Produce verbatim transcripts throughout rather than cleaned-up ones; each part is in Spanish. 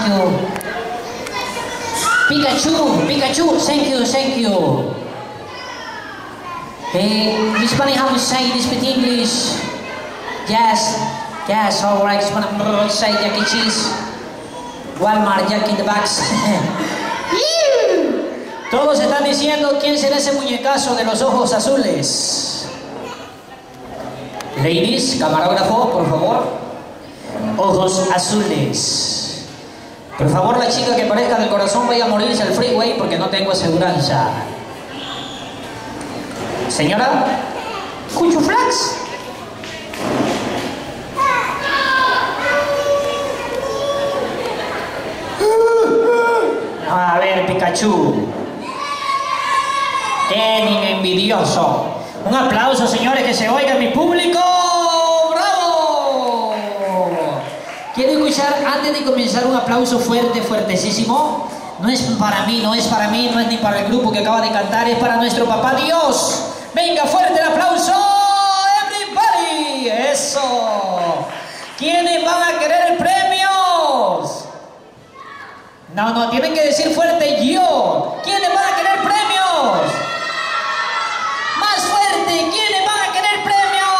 thank you. Pikachu, Pikachu, thank you, thank you. Hey, Miss Bunny, how to say this with English? Yes, yes, alright. Just wanna say Jack E. Cheese. Walmart, Jack in the box. Todos están diciendo quién será ese muñecazo de los ojos azules. Ladies, camarógrafo, por favor. Ojos azules. Por favor, la chica que parezca del corazón vaya a morirse al freeway porque no tengo aseguranza. Señora, Cuchuflax. A ver, Pikachu. Qué niño envidioso. Un aplauso, señores, que se oiga mi público. ¡Bravo! Quiero escuchar, antes de comenzar, un aplauso fuerte, fuertesísimo. No es para mí, no es para mí, no es ni para el grupo que acaba de cantar, es para nuestro papá Dios. Venga, fuerte el aplauso, everybody. Eso. ¿Quiénes van a querer premios? No, no, tienen que decir fuerte yo. ¿Quiénes van a querer premios? Más fuerte, ¿quiénes van a querer premios?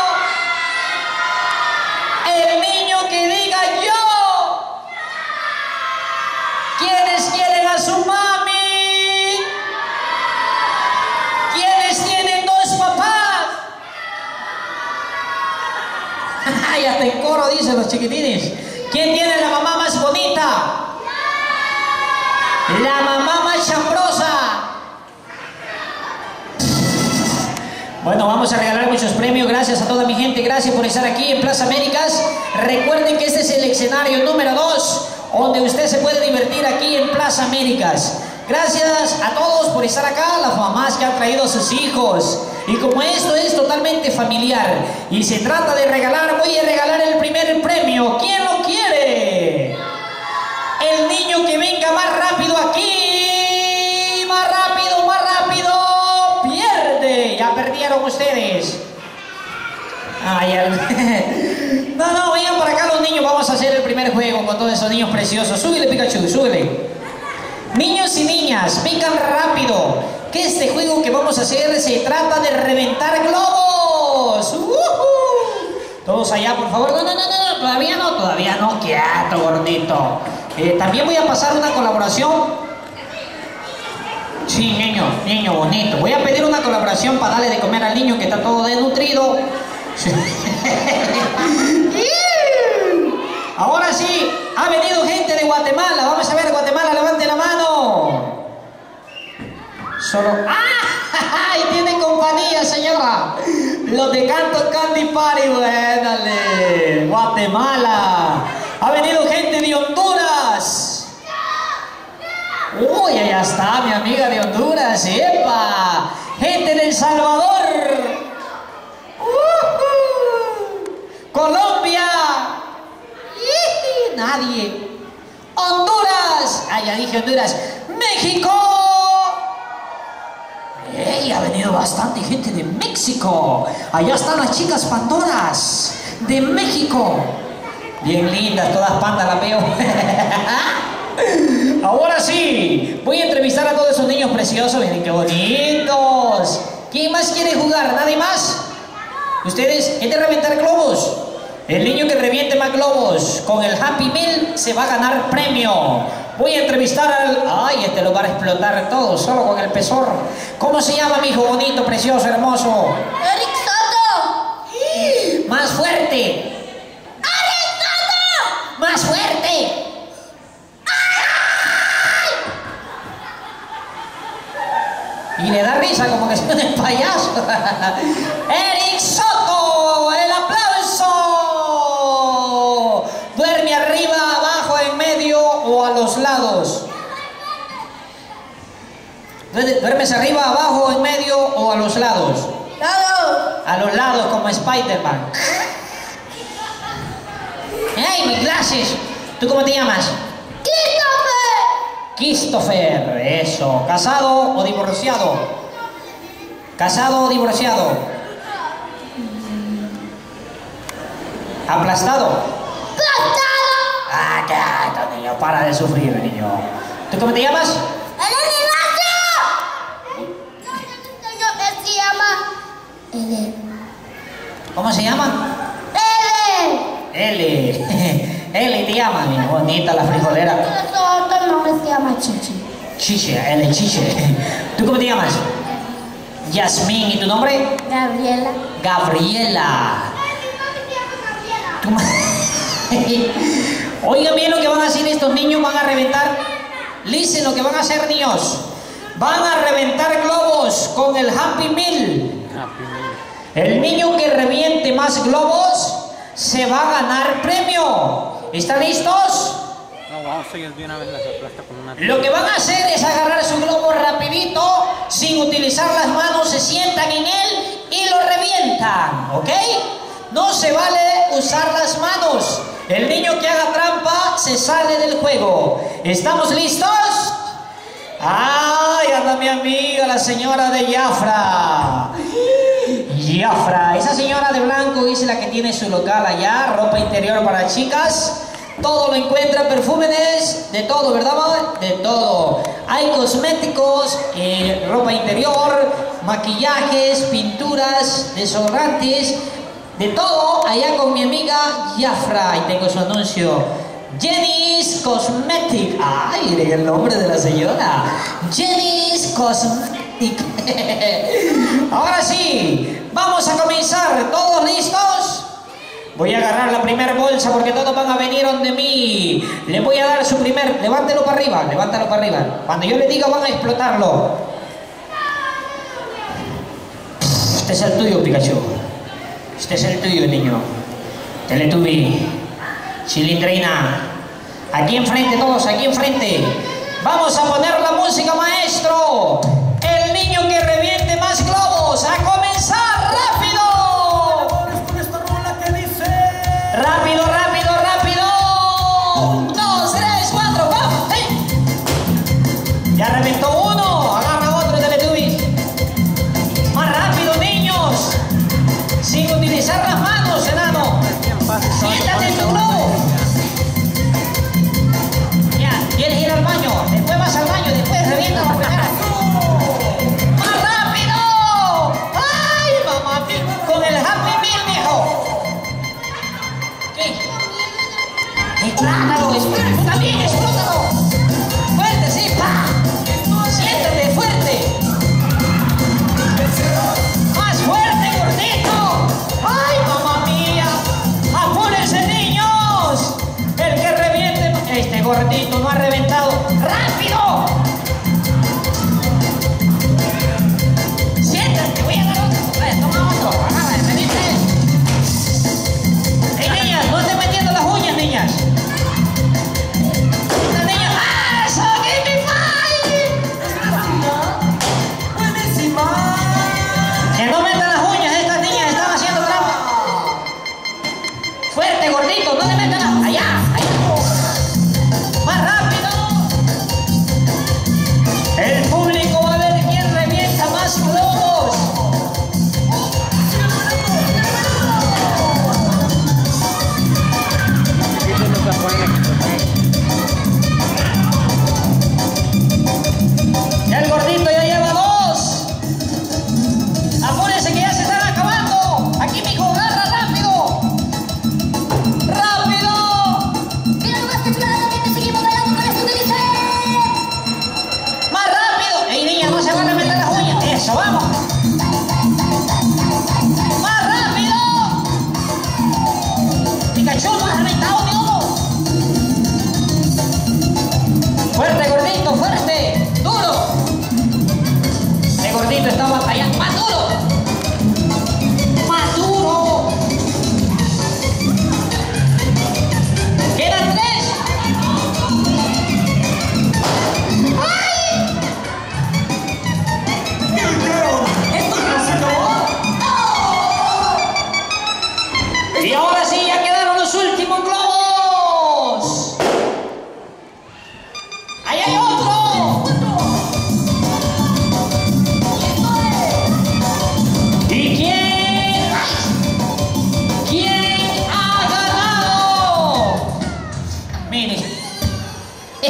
El niño que diga yo. ¿Quiénes quieren a su mami? ¿Quiénes tienen dos papás? Ay, hasta en coro dicen los chiquitines. ¿Quién tiene la mamá más bonita? La mamá más chambrosa. Bueno, vamos a regalar muchos premios. Gracias a toda mi gente. Gracias por estar aquí en Plaza Américas. Recuerden que este es el escenario número dos, donde usted se puede divertir aquí en Plaza Américas. Gracias a todos por estar acá, las mamás que han traído a sus hijos. Y como esto es totalmente familiar y se trata de regalar, voy a regalar el primer premio. ¿Quién lo quiere? El niño que venga más rápido aquí, más rápido, más rápido, pierde. Ya perdieron ustedes. Ah, ya. No, no, vayan para acá los niños. Vamos a hacer el primer juego con todos esos niños preciosos. Súbele, Pikachu, súbele. Niños y niñas, vengan rápido, que este juego que vamos a hacer se trata de reventar globos. ¡Uh-huh! Todos allá, por favor. No, no, no, no, todavía no, todavía no. Quieto, gordito. Eh, también voy a pasar una colaboración. Sí, niño, niño bonito. Voy a pedir una colaboración para darle de comer al niño que está todo desnutrido. Ahora sí, ha venido gente de Guatemala. Vamos a ver, Guatemala, levante la mano. Solo... ¡Ah! ¡Y tienen compañía, señora! Los de Canto Candy Party, dale. Guatemala. Ha venido gente de Honduras. Uy, allá está mi amiga de Honduras. ¡Epa! Gente de El Salvador. Uh-huh. Colombia. ¡Ii! Nadie. Honduras. Ah, ya dije Honduras. México. ¡Ey! Ha venido bastante gente de México. Allá están las chicas Pandoras de México. Bien lindas, todas pandas las veo. Ahora sí, voy a entrevistar a todos esos niños preciosos. Miren qué bonitos. ¿Quién más quiere jugar? ¿Nadie más? Ustedes, es de reventar globos. El niño que reviente más globos con el Happy Meal se va a ganar premio. Voy a entrevistar al... Ay, este lo va a explotar todo, solo con el pezor. ¿Cómo se llama, mi hijo bonito, precioso, hermoso? Eric Soto. Más fuerte. ¡Más fuerte! ¡Ay! Y le da risa como que son el payaso. ¡Eric Soto! ¡El aplauso! Duerme arriba, abajo, en medio o a los lados. ¿Duermes arriba, abajo, en medio o a los lados? Lado. A los lados, como Spider-Man. ¡Hey, mis glasses! ¿Tú cómo te llamas? Christopher. Christopher, eso. ¿Casado o divorciado? ¿Casado o divorciado? ¿Aplastado? Aplastado. Ah, quieto, niño, para de sufrir, niño. ¿Tú cómo te llamas? ¡El animacio! Él se llama... L. ¿Cómo se llama? L. L. L te llama, niño. Bonita la frijolera. El otro nombre se llama Chichi. Chiche, L Chiche. ¿Tú cómo te llamas? Yasmín. ¿Y tu nombre? Gabriela. Gabriela. ¿Cómo? Oigan bien lo que van a hacer estos niños. Van a reventar. Listen lo que van a hacer, niños. Van a reventar globos con el Happy Meal. El niño que reviente más globos se va a ganar premio. ¿Están listos? No, vamos a seguir de una vez las aplasta con una... Lo que van a hacer es agarrar su globo rapidito, sin utilizar las manos, se sientan en él y lo revientan, ¿ok? No se vale usar las manos. El niño que haga trampa se sale del juego. ¿Estamos listos? ¡Ay, anda mi amiga, la señora de Jafra! Jafra, esa señora de blanco es la que tiene su local allá, ropa interior para chicas. Todo lo encuentra, perfumes, de todo, ¿verdad? De todo. Hay cosméticos, eh, ropa interior, maquillajes, pinturas, desodorantes, de todo allá con mi amiga Jafra. Y tengo su anuncio. Jenny's Cosmetic. Ay, miren el nombre de la señora. Jenny's Cosmetic. Ahora sí, vamos a comenzar. ¿Todos listos? Voy a agarrar la primera bolsa porque todos van a venir donde mí. Le voy a dar su primer... Levántelo para arriba, levántalo para arriba. Cuando yo le diga van a explotarlo. Este es el tuyo, Pikachu. Este es el tuyo, niño. Teletubby. Chilindrina. Aquí enfrente todos, aquí enfrente. Vamos a poner la música, maestro. El niño que reviente más globos. ¡A comenzar! ¡Rápido! ¡Rápido, rápido, rápido! Un, dos, tres, cuatro, ¡vamos! ¡Hey! Ya reventó uno. Agarra otro, Teletubby. Más rápido, niños. Sin utilizar las manos, enano. Siéntate en tu globo. Ya, quieres ir al baño. Después vas al baño, después revienta la primera. ¡Más rápido! ¡Ay, mamá! Con el Happy Meal, mijo. ¿Qué? ¡Explótalo! ¡Está bien, explótalo! ¡Fuerte, sí! ¡Pa! ¡Siéntate, fuerte! ¡Más fuerte, gordito! ¡Ay, mamá mía! ¡Apúrense, niños! El que reviente... Este gordito no ha reventado. ¡Rápido! Siéntate, voy a dar otro. Ver, toma otro. Agarra, reviente. ¡Ey, niñas! ¡No estén metiendo las uñas, niñas! ¡Las niñas! ¡Ah! ¡So give me five! ¡Buenísima! Que no metan las uñas, estas niñas están haciendo trampa. Fuerte, gordito, no le metan las... Allá, allá. Más rápido.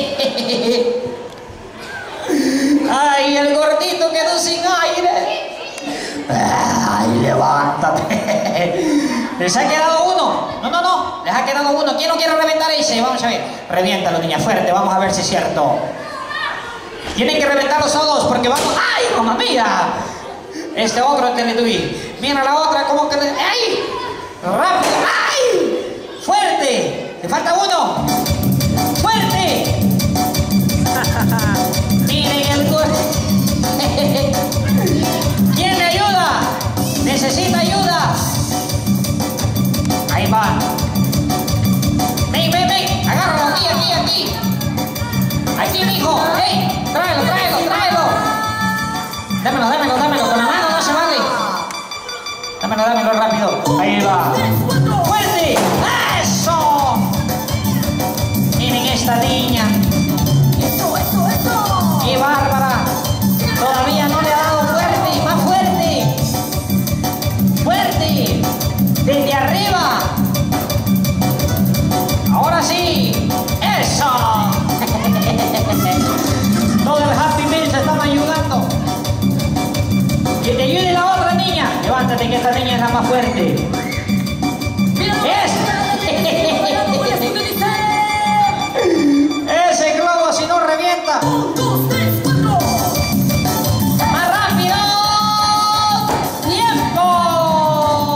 Ay, el gordito quedó sin aire. Ay, levántate. ¿Les ha quedado uno? No, no, no. Les ha quedado uno. ¿Quién no quiere reventar ese? Vamos a ver. Reviéntalo, niña, fuerte. Vamos a ver si es cierto. Tienen que reventarlos todos porque vamos... ¡Ay, mamá mía! Este otro Teletubby. Mira la otra, como que... ¡Ay! ¡Rápido! ¡Ay! ¡Fuerte! ¡Le falta uno! ¡Fuerte! Miren el cuerpo. ¿Quién le ayuda? Necesita ayuda. Ahí va. Ven, ven, ven. Agárralo aquí, aquí, aquí. Aquí, mijo. ¡Ey! Tráelo, tráelo, tráelo. Dámelo, dámelo, dámelo. Con la mano no se vale. Dámelo, dámelo rápido. Ahí va. ¡Fuerte! ¡Eso! Miren esta niña. Eso, eso, eso. ¡Qué bárbara! Todavía no le ha dado fuerte. ¡Más fuerte! ¡Fuerte! ¡Desde arriba! ¡Ahora sí! ¡Eso! Todo el Happy Meal se están ayudando. Que te ayude la otra niña. Levántate que esta niña es la más fuerte. ¡Es! ¡Ese globo si no revienta! Un, dos, tres, cuatro. ¡Más rápido! ¡Tiempo!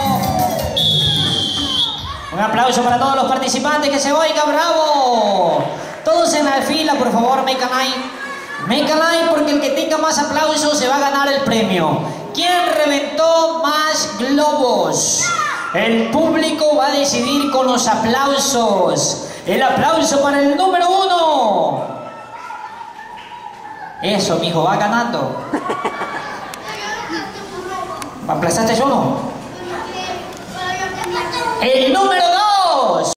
Un aplauso para todos los participantes, que se oiga, bravo. Todos en la fila, por favor, make a line. Make a line porque el que tenga más aplausos se va a ganar el premio. ¿Quién reventó más globos? El público va a decidir con los aplausos. El aplauso para el número uno. Eso, mijo, va ganando. ¿Aplazaste uno?